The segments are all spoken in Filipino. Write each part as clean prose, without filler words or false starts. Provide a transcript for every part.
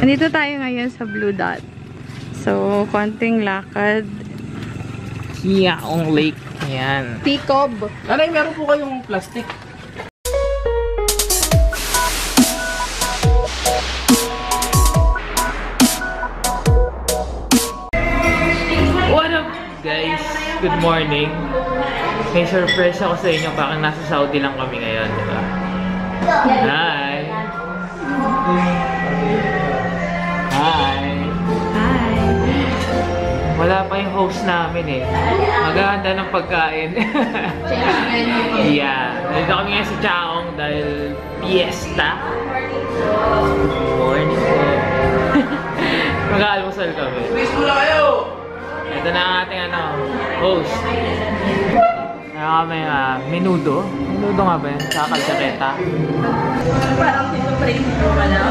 Nandito tayo ngayon sa Blue Dot. So, konting lakad. Tiaong Lake. Ayan. Tikub. Nanay, meron po kayong plastic. What up, guys? Good morning. May surprise ako sa inyo. Bakit nasa Saudi lang kami ngayon, di ba? Hi! Hi! Hi! Wala pa yung host namin eh. Maghahanda ng pagkain. Yeah. Nandito kami ngayon sa Tiaong dahil fiesta. Morning po. Mag-aalmusal kami. Ito na ang ating host. Kami menudo. Menudo nga ba yun? Sa kalsaketa. Parang dito frame ko pa na.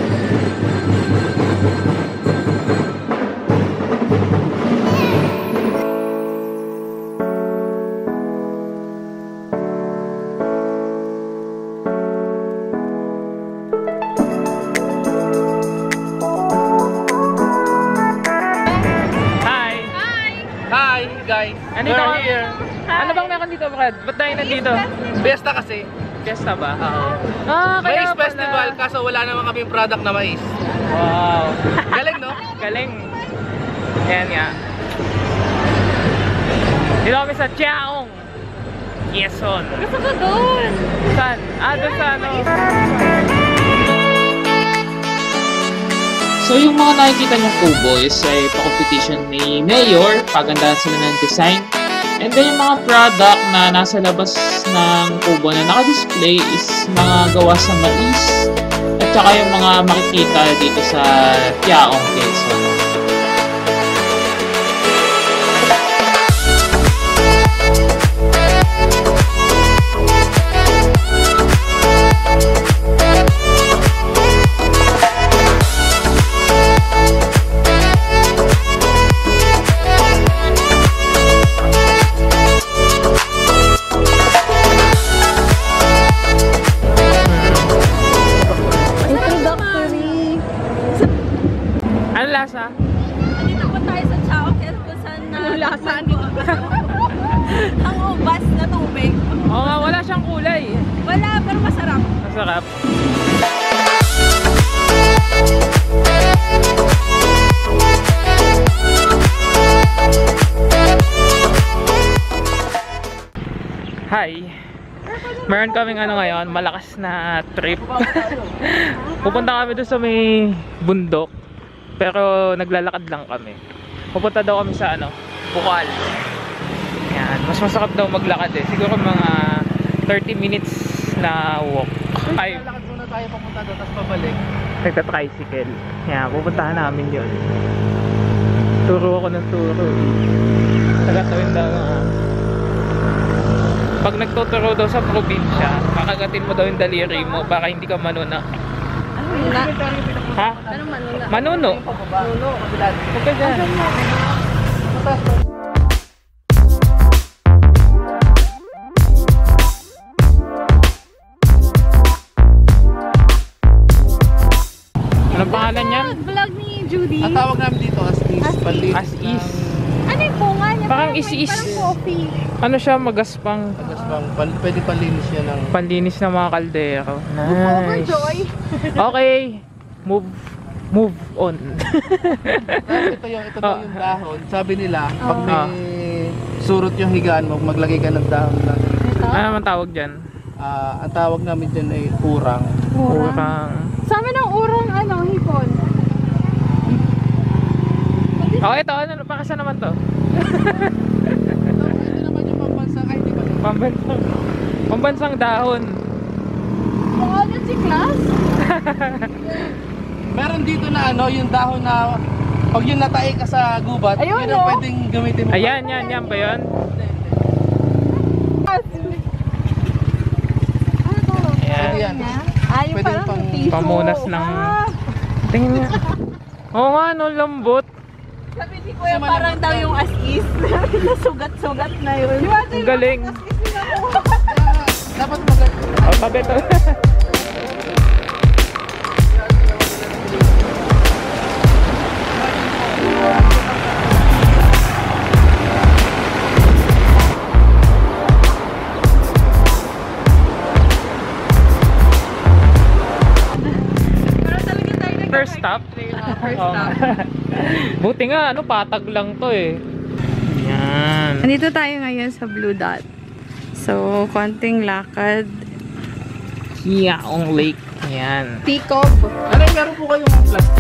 Hi guys! Andito ka here. Ano bang meron dito, Brad? Ba't tayo nandito? Fiesta kasi. Fiesta ba? Oo. Mais festival, kaso wala naman kaming product na mais. Wow! Galing, no? Galing! Ayan nga. Dito kami sa Tiaong Quezon. Gusto ko doon! Saan? Doon sa So yung mga nakikita nyong kubo is ay pa-competition ni Mayor, pagandahan sila ng design. And then yung mga product na nasa labas ng kubo na naka-display is mga gawa sa mais at saka yung mga makikita dito sa Tiaong Quezon. Ano lasa? Andito po tayo sa Tiaong Quezon na lasa ang ubas na tubig. Oo nga, wala siyang kulay. Wala, pero masarap. Masarap. Hi! Meron kaming ngayon, malakas na trip. Pupunta kami doon sa may bundok. Pero naglalakad lang kami. Pupunta daw kami sa Bukal. Yan, mas masarap daw maglakad eh. Siguro mga 30 minutes na walk. Ay, Lalakad muna tayo papunta doon, tapos pabalik. nagta-tricycle. Yan, pupuntahan namin yun. Turo ako ng turo. Tagatawin daw pag nagtuturo daw sa probinsya, kakagatin mo daw yung daliri mo para hindi ka manuna. Ha? Anong manuna? Manuno. Manuno, kabilan. Huwag ka dyan. Anong pangalan yan? Vlog ni Judy. Ang tawag namin dito as is. As is. Ano yung bunga niya? Parang is-is. Parang coffee. Ano siya? Magaspang. Pwede palinis siya ng... Panlinis ng mga kaldero. Nice. Overjoy. Okay. Move on. ito daw yung dahon. Sabi nila, pag may surot yung higaan mo, maglagay ka ng dahon lang. Ano naman tawag dyan? Ang tawag namin dyan ay urang. Urang. Sa amin ang urang hipon. Oh, ito. Pakasa naman to. Ito naman yung pambansang, ay di ba? Pambansang dahon. Ano si class? Meron dito na yung dahon na pag yun natae ka sa gubat, ayun, yun ang pwedeng gamitin mo. Ayan, yan ba yun? Ano to? Ayan. Yan. Yung Pwede parang pang tissue. Pamunas ng... Tingin niya. Oo nga, lambot. Sabi ni Kuya, parang daw yung as-is. Nasugat-sugat na yun. Ang galing. Dapat magaling. Oh, tabi to. First stop? First Oo. stop. Buti nga, ano, patag lang to eh. Yan. Nandito tayo ngayon sa Blue Dot. So, konting lakad. Tiaong Lake. Yan. Tikub. Ano, meron po kayong plastic?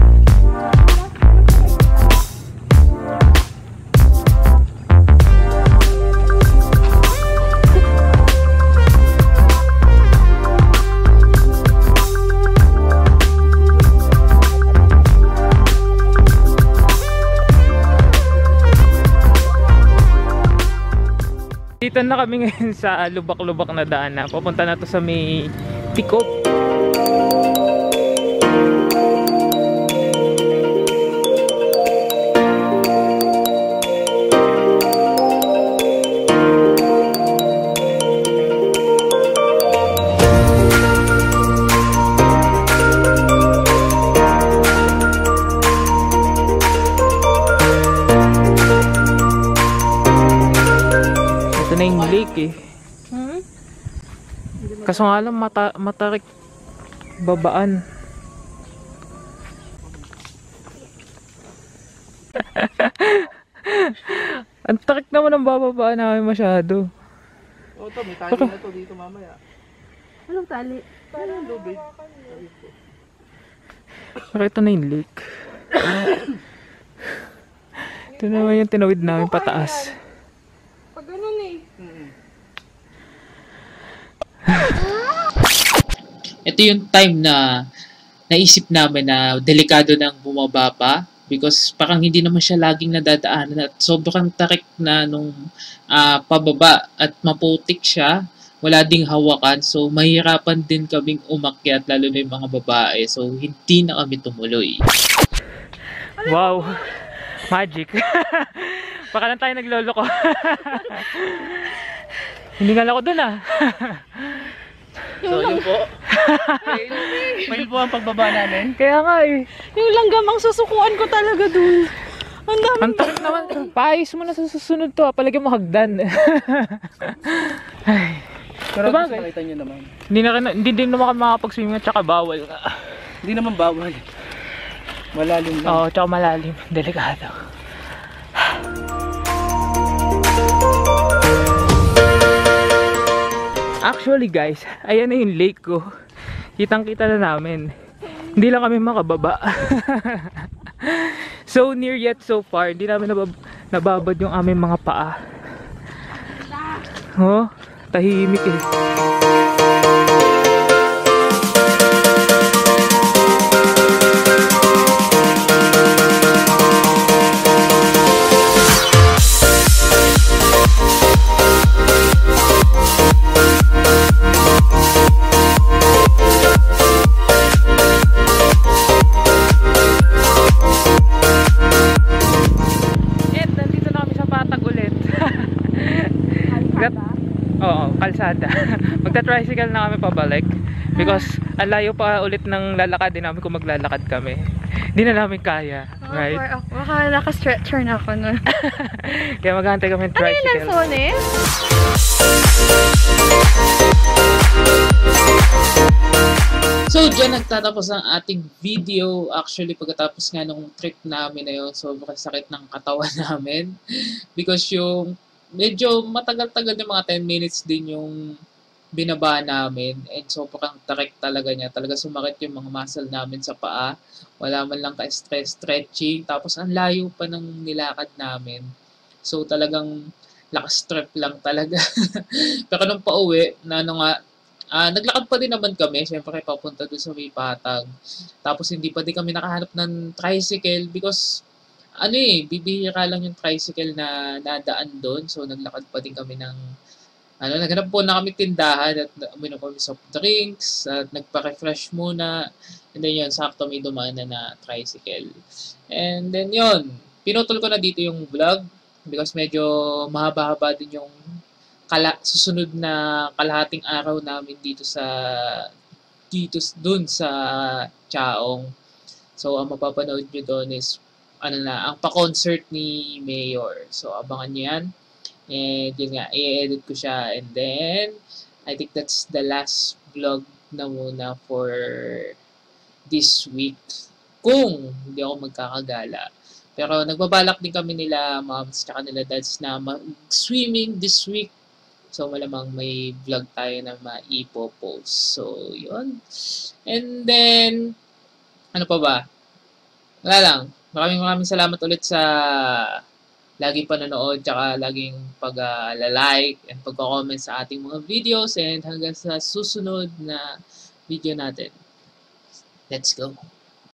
Dito na kami ngayon sa lubak-lubak na daan na. Papunta na to sa may Tikub. Ito na yung lake eh. Kaso nga lang matarik babaan. Ang tarik naman ang bababaan namin masyado. Oo, to, may tali na to dito mamaya. Anong tali? Parang lubid. Pero ito na yung lake. Ito naman yung tinawid namin pataas. Pag ganun eh. Ito yung time na naisip namin na delikado nang bumaba pa because parang hindi naman siya laging nadadaanan at sobrang tarik na nung pababa at maputik siya. Wala ding hawakan, so mahirapan din kaming umakyat lalo na yung mga babae, so hindi na kami tumuloy. Wow! Magic! Baka lang tayo nagloloko. Hindi nga ako dun ah. So, yun po. May po ang pagbaba namin. Kaya nga eh. Yung langgam ang susukuan ko talaga dun. Ang dami. Ang tarik naman. Paayos mo na sa susunod to. Palagyan mo hagdan. Ay. Pero Sabagay. gusto makita nyo naman. Hindi din naman kami makapag-swimming at saka bawal nga. Hindi naman bawal. Malalim lang. Oo, tsaka malalim. Delikado. Actually guys, ayan na yung lake ko. Kitang-kita na namin. Hindi lang kami makababa. So near yet so far. Hindi namin nababad yung aming mga paa. Oh, tahimik eh. Oo, kalsada. Magta-tricycle na kami pabalik because ang layo pa ulit ng lalakad din namin kung maglalakad kami. Hindi na namin kaya, right? Baka naka-stretcher na ako nun. Kaya maghahantay kami ng Ano tricycle. yung lansones? So, dyan nagtatapos ang ating video. Actually, pagkatapos nga nung trip namin na yun, sobrang sakit ng katawan namin. Because yung medyo matagal-tagal yung mga 10 minutes din yung binaba namin. And sobrang tarik talaga niya. Talaga sumakit yung mga muscle namin sa paa. Wala man lang ka-stress stretching. Tapos ang layo pa ng nilakad namin. So talagang lakas-trip lang talaga. Pero nung pauwi, naglakad pa din naman kami. Siyempre, papunta doon sa may patag. Tapos, hindi pa din kami nakahanap ng tricycle because, bibihira lang yung tricycle na nadaan doon. So, naglakad pa din kami ng, naghanap po na kami tindahan at uminom kami soft drinks at nagpa-refresh muna. And then yun, sakto may dumaan na tricycle. And then yun, pinutol ko na dito yung vlog because medyo mahaba-haba din yung susunod na kalahating araw namin dun sa Tiaong. So ang mapapanood nyo doon is ang pa-concert ni Mayor. So abangan nyo yan. And yun nga, i-edit ko siya. And then I think that's the last vlog na muna for this week. Kung hindi ako magkakagala. Pero nagbabalak din kami nila moms tsaka nila dads na mag-swimming this week. So malamang may vlog tayo na maipopost. So yun. And then, ano pa ba? Wala lang. Maraming salamat ulit sa laging panonood tsaka laging pag-like and pag-comment sa ating mga videos and hanggang sa susunod na video natin. Let's go!